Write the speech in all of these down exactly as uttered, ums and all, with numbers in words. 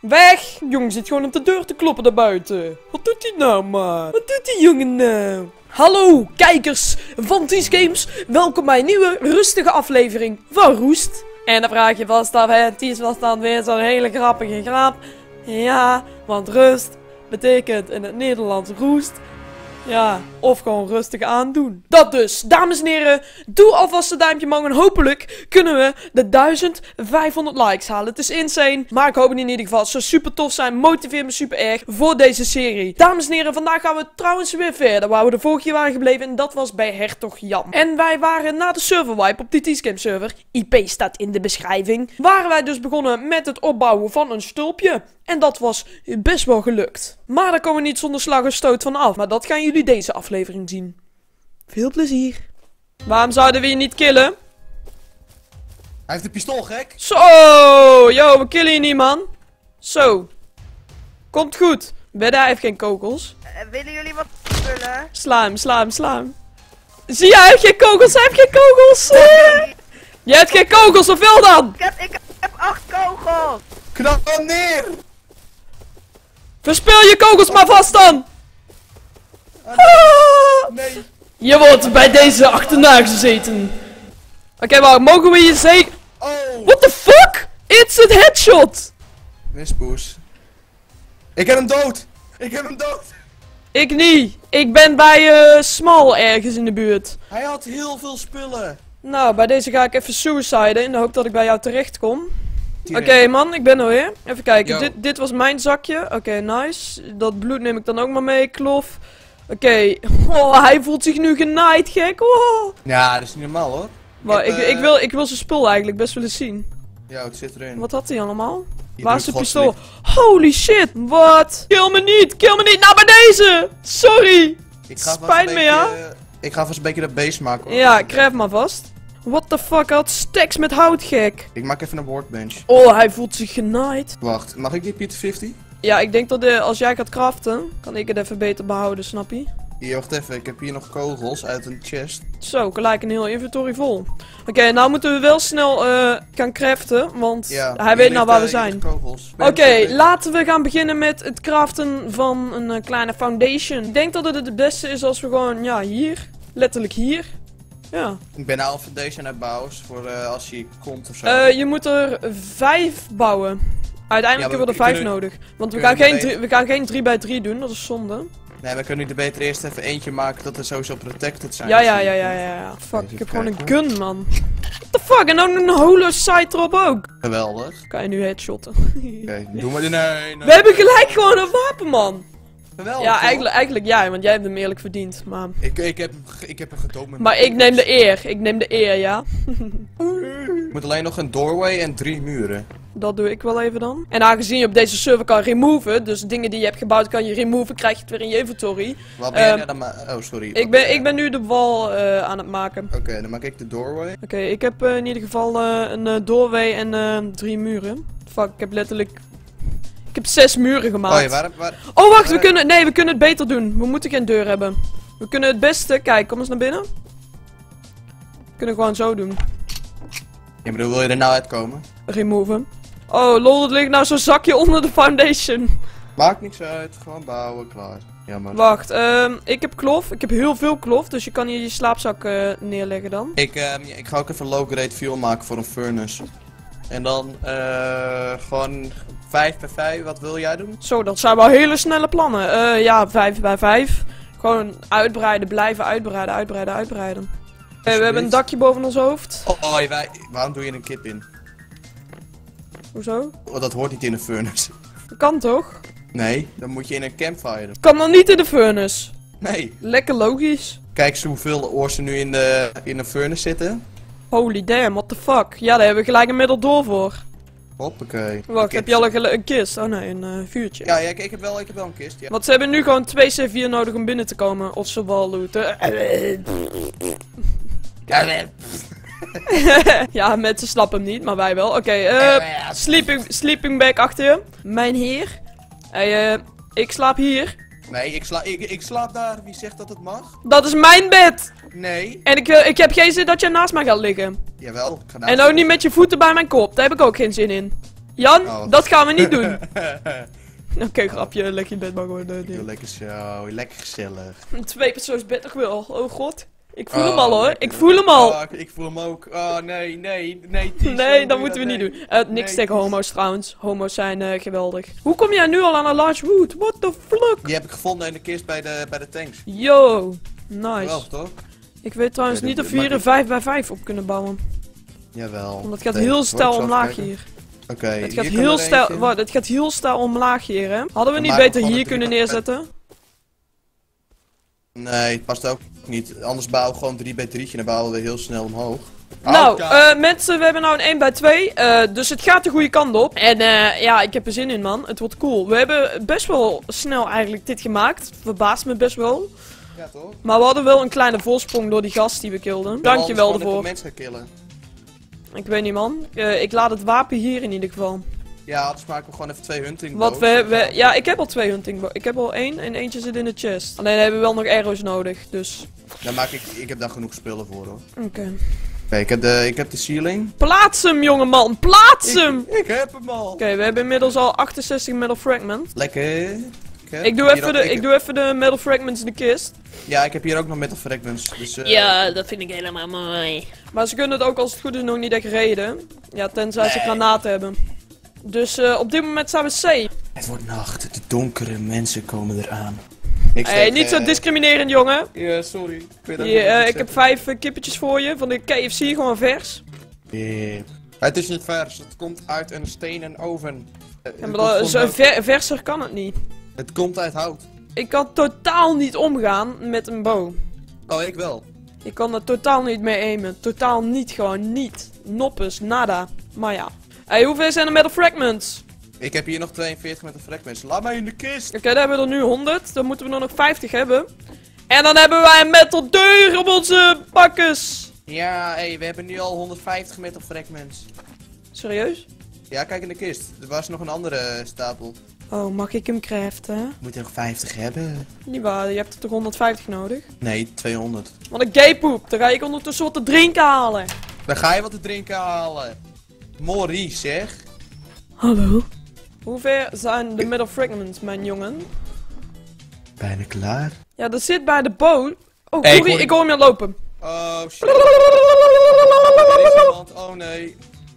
Weg! Jongen zit gewoon op de deur te kloppen daar buiten. Wat doet hij nou, man? Wat doet die jongen nou? Hallo, kijkers van Ties Games. Welkom bij een nieuwe rustige aflevering van Roest. En dan vraag je vast af, hè, Ties was dan weer zo'n hele grappige grap. Ja, want rust betekent in het Nederlands roest. Ja, of gewoon rustig aandoen. Dat dus, dames en heren, doe alvast een duimpje omhoog en hopelijk kunnen we de duizend vijfhonderd likes halen. Het is insane, maar ik hoop in ieder geval. Het zou super tof zijn, motiveert me super erg voor deze serie. Dames en heren, vandaag gaan we trouwens weer verder waar we de vorige keer waren gebleven en dat was bij Hertog Jan. En wij waren na de server wipe op die Ties Games server, I P staat in de beschrijving, waren wij dus begonnen met het opbouwen van een stulpje. En dat was best wel gelukt. Maar daar komen we niet zonder slag en stoot van af. Maar dat gaan jullie deze aflevering zien. Veel plezier. Waarom zouden we je niet killen? Hij heeft een pistool, gek. Zo, yo, we killen je niet, man. Zo. Komt goed. Bedda heeft geen kogels. Uh, willen jullie wat spullen? Sla hem, sla hem, sla hem. Zie je, hij heeft geen kogels, hij heeft geen kogels. Je hebt geen kogels, hoeveel dan? Ik heb, ik heb acht kogels. Knap hem neer. Verspil je kogels maar vast dan. Ah, nee. nee. Je wordt bij deze achterna gezeten. Oké, okay, maar mogen we je zeker... Oh. What the fuck? It's a headshot. Mispoes. Ik heb hem dood. Ik heb hem dood. Ik niet. Ik ben bij uh, Small ergens in de buurt. Hij had heel veel spullen. Nou, bij deze ga ik even suiciden in de hoop dat ik bij jou terecht kom. Oké okay, man, ik ben er weer. Even kijken, dit, dit was mijn zakje. Oké, okay, nice. Dat bloed neem ik dan ook maar mee, klof. Oké, okay. Oh, hij voelt zich nu genaaid, gek. Oh. Ja, dat is niet normaal hoor. Maar ik, ik, uh... ik, wil, ik wil zijn spul eigenlijk best wel eens zien. Ja, het zit erin. Wat had hij allemaal? Je Waar is de pistool? Holy shit, wat? Kill me niet, kill me niet. Nou, bij deze. Sorry. Ik ga Spijt me, ja. Ik ga vast een beetje dat base maken hoor. Ja, krijg maar vast. What the fuck, hij had stacks met hout, gek. Ik maak even een workbench. Oh, hij voelt zich genaaid. Wacht, mag ik die Pieter vijftig? Ja, ik denk dat de, als jij gaat craften, kan ik het even beter behouden, snap je? Hier, wacht even, ik heb hier nog kogels uit een chest. Zo, gelijk een heel inventory vol. Oké, okay, nou moeten we wel snel uh, gaan craften, want ja, hij weet nou waar we zijn. Oké, okay, laten we gaan beginnen met het craften van een uh, kleine foundation. Ik denk dat het het beste is als we gewoon, ja, hier, letterlijk hier. Ja. Ik ben nou een foundation aan het bouwen voor uh, als je komt ofzo. Uh, je moet er vijf bouwen. Uiteindelijk ja, hebben we er vijf kunnen, nodig. Want we gaan, geen drie, we gaan geen drie bij drie doen, dat is zonde. Nee, we kunnen nu er beter eerst even eentje maken dat we sowieso protected zijn. Ja, ja, ja, ja, ja, ja. Fuck, ik heb gewoon een gun, man. What the fuck? En dan een holo site erop ook. Geweldig. Kan je nu headshotten? Oké, okay, doe maar. Nee, nee. We hebben gelijk gewoon een wapen, man. Geweldig. Ja, eigenlijk, eigenlijk jij, want jij hebt hem eerlijk verdiend, maar... Ik, ik, heb, ik heb hem gedood met Maar ik neem de eer, ik neem de eer, ja. Je moet alleen nog een doorway en drie muren. Dat doe ik wel even dan. En aangezien je op deze server kan removen, dus dingen die je hebt gebouwd kan je removen, krijg je het weer in je inventory. Wat ben um, jij dan ma- Oh, sorry. Ik ben, ik ben nu de wal uh, aan het maken. Oké, okay, dan maak ik de doorway. Oké, okay, ik heb uh, in ieder geval uh, een uh, doorway en uh, drie muren. Fuck, ik heb letterlijk... Ik heb zes muren gemaakt. Oh, ja, waar, waar, oh wacht, waar, we kunnen... Nee, we kunnen het beter doen. We moeten geen deur hebben. We kunnen het beste... Kijk, kom eens naar binnen. We kunnen gewoon zo doen. Ja, maar hoe wil je er nou uitkomen? Removen. Oh lol, er ligt nou zo'n zakje onder de foundation. Maakt niks uit, gewoon bouwen, klaar. Jammer. Wacht, um, ik heb klof. Ik heb heel veel klof, dus je kan hier je slaapzak uh, neerleggen dan. Ik, um, ja, ik ga ook even low-grade fuel maken voor een furnace. En dan uh, gewoon vijf bij vijf, wat wil jij doen? Zo, dat zijn wel hele snelle plannen. Uh, ja, vijf bij vijf. Gewoon uitbreiden, blijven uitbreiden, uitbreiden, uitbreiden. Okay, we hebben een dakje boven ons hoofd. Oh, oh wij, waarom doe je een kip in? Hoezo? Oh, dat hoort niet in een furnace. Dat kan toch? Nee, dan moet je in een campfire. Kan dan niet in de furnace? Nee. Lekker logisch. Kijk eens hoeveel oors er nu in de, in de furnace zitten. Holy damn, what the fuck. Ja, daar hebben we gelijk een middel door voor. Hoppakee. Wacht, heb je al een, een kist? Oh nee, een uh, vuurtje. Ja, ja ik, ik, heb wel, ik heb wel een kist, ja. Want ze hebben nu gewoon twee C vier nodig om binnen te komen. Of ze wel looten. Ja, mensen snappen hem niet, maar wij wel. Oké, okay, uh, sleeping, sleeping bag achter je. Mijn heer. Hey, uh, ik slaap hier. Nee, ik, sla ik, ik slaap daar. Wie zegt dat het mag? Dat is mijn bed. Nee. En ik, uh, ik heb geen zin dat jij naast mij gaat liggen. Jawel. En ook niet met je voeten bij mijn kop. Daar heb ik ook geen zin in. Jan, Oh. dat gaan we niet doen. Oké, grapje, leg je bed maar gewoon. Uh, Doe lekker zo, lekker gezellig. Een tweepersoonsbed toch wel. Oh god. Ik voel Oh, hem al hoor. lekker. Ik voel hem al. Oh, ik voel hem ook. Oh nee, nee, nee. Ties, Nee, waarom dat doe moeten we je niet nee. doen. Uh, niks Nee, tegen Ties. homo's trouwens. Homo's zijn uh, geweldig. Hoe kom jij nu al aan een large wood? What the fuck? Die heb ik gevonden in de kist bij de, bij de tanks. Yo, nice. Wel, toch? Ik weet trouwens Ja, niet dat- of we hier maar een ik- vijf bij vijf op kunnen bouwen. Jawel. Want het gaat Nee, heel hoor, stijl ik zal omlaag even kijken. hier. Oké, Het gaat hier kan heel er stijl. eentje. Wat? Het gaat heel stijl omlaag hier, hè? Hadden we Dan niet maken we beter gewoon hier een kunnen drie- neerzetten? Nee, het past ook niet. Anders bouwen we gewoon drie bij drietje en dan bouwen we heel snel omhoog. Nou, Oh, eh, mensen, we hebben nou een één bij twee. eh, dus het gaat de goede kant op. En eh, ja, ik heb er zin in, man. Het wordt cool. We hebben best wel snel eigenlijk dit gemaakt. Verbaast me best wel. Ja, toch? Maar we hadden wel een kleine voorsprong door die gast die we kilden. Dankjewel ervoor. ervoor. mensen killen. Ik weet niet, man. Eh, ik laat het wapen hier in ieder geval. Ja, anders maken we gewoon even twee hunting Wat bows. we, we... Ja, ik heb al twee hunting bo- Ik heb al één en eentje zit in de chest. Alleen hebben we wel nog arrows nodig, dus... Dan maak ik, ik heb daar genoeg spullen voor hoor. Oké. Oké, ik heb de, ik heb de ceiling. Plaats hem, jongeman! Plaats hem! Ik, ik heb hem al. Oké, we hebben inmiddels al achtenzestig metal fragments. Lekker. heb Ik doe, hier even ook- de, ik- ik doe even de metal fragments in de kist. Ja, ik heb hier ook nog metal fragments. Dus, eh, Ja, dat vind ik helemaal mooi. Maar ze kunnen het ook als het goed is nog niet echt reden. Ja, tenzij ze Nee. granaten hebben. Dus eh, op dit moment zijn we safe. Het wordt nacht. De donkere mensen komen eraan. Ik Hey, steek, niet zo eh, discriminerend, jongen. Ja, sorry. Ik, weet ook Hier, niet wat eh, ik ik heb zeg. vijf eh, kippetjes voor je van de K F C, gewoon vers. Yeah. Het is niet vers. Het komt uit een stenen oven. Eh, Ja, het, maar dat- komt zo gewoon- ver- verser kan het niet. het komt uit hout. Ik kan totaal niet omgaan met een bow. Oh, ik wel. Ik kan er totaal niet mee aimen. Totaal niet, gewoon niet. Noppes, nada. Maar ja. Hey, hoeveel zijn er metal fragments? Ik heb hier nog tweeënveertig met de fragments. Laat mij in de kist. Oké, dan hebben we er nu honderd. Dan moeten we er nog vijftig hebben. En dan hebben wij een metal deur op onze bakkes. Ja, hé, we hebben nu al honderdvijftig metal fragments. Serieus? Ja, kijk in de kist. Er was nog een andere stapel. Oh, mag ik hem craften? Moet je nog vijftig hebben? Niet waar, je hebt er toch honderdvijftig nodig? Nee, tweehonderd. Wat een gaypoep. Dan ga ik ondertussen wat te drinken halen. Dan ga je wat te drinken halen. Maurice, zeg. Hallo? Hoeveel zijn de metal fragments, mijn jongen? Bijna klaar. Ja, dat zit bij de boot. Oh, Hey, ik sorry, hoor- ik hoor hem al lopen. Oh, shit. Er is iemand. Oh, nee.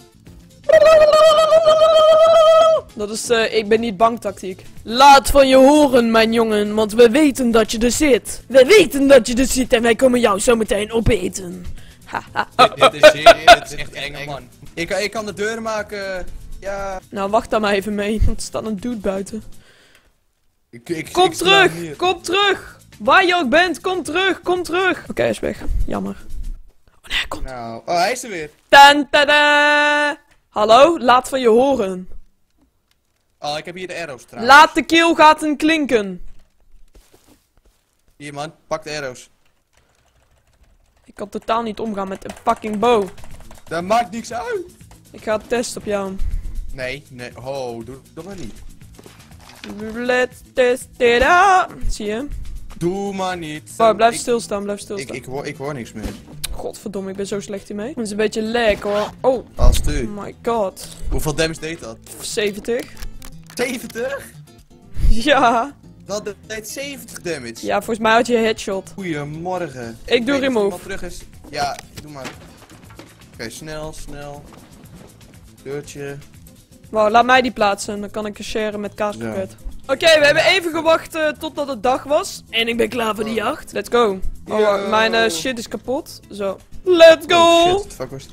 Dat is, eh, ik ben niet bang tactiek. Laat van je horen, mijn jongen, want we weten dat je er zit. We weten dat je er zit en wij komen jou zo meteen opeten. Haha. Dit, dit is, hier- dit is echt eng, man. Ik, ik kan de deur maken. Ja. Nou, wacht daar maar even mee, want er staat een dude buiten. Ik, ik, Kom ik sta hier. terug, kom terug. Waar je ook bent, kom terug, kom terug. Oké, hij is weg. Jammer. Oh nee, hij komt. Nou, oh, hij is er weer. Tan tada. Hallo, laat van je horen. Oh, ik heb hier de arrows trouwens. Laat de keelgaten klinken. Hier, man. Pak de arrows. Ik kan totaal niet omgaan met een fucking bow. Dat maakt niks uit. Ik ga het testen op jou. Nee, nee. Oh, doe dat maar niet. Let's test it out. Zie je? Doe maar niet. Oh, blijf Ik- stilstaan, blijf Ik, stilstaan. ik, hoor, ik hoor niks meer. Godverdomme, ik ben zo slecht hiermee. Het is een beetje lag hoor. Oh, Als oh u. my god. Hoeveel damage deed dat? zeventig. zeventig? Ja. Dat deed zeventig damage. Ja, volgens mij had je een headshot. Goedemorgen. Ik doe weet niet of remove. iemand terug is. Ja, doe maar. Oké, snel, snel. Deurtje. Wauw, laat mij die plaatsen. Dan kan ik sharen met kaaskroket. Oké, we hebben even gewacht eh, totdat het dag was. En ik ben klaar voor de jacht. Let's go. Oh, Yo. mijn eh, shit is kapot. Zo. Let's go! Oh shit, fuck was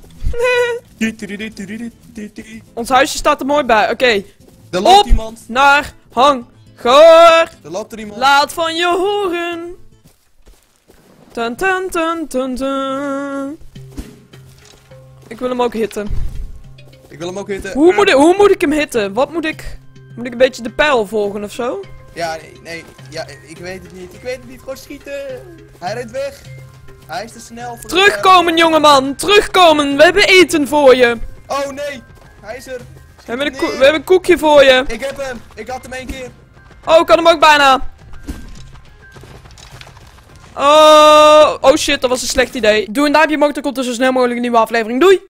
het? Ons huisje staat er mooi bij. Oké, Er loopt Op. iemand. naar hangar. Er loopt er iemand. Laat van je horen. Tun tun tun tun tun. Ik wil hem ook hitten. Ik wil hem ook hitten. Hoe moet, ik, hoe moet ik hem hitten? Wat moet ik... Moet ik een beetje de pijl volgen of zo? Ja, nee, nee, ja, ik weet het niet. Ik weet het niet. Gewoon schieten. Hij rent weg. Hij is te snel voor de Terugkomen, jongeman. Terugkomen. We hebben eten voor je. pijl. Oh nee. Hij is er. We hebben, een Nee. koe- we hebben een koekje voor je. Ik heb hem. Ik had hem één keer. Oh, ik kan hem ook bijna. Oh, oh shit, dat was een slecht idee. Doe een duimpje omhoog, dan komt er zo snel mogelijk een nieuwe aflevering. Doei!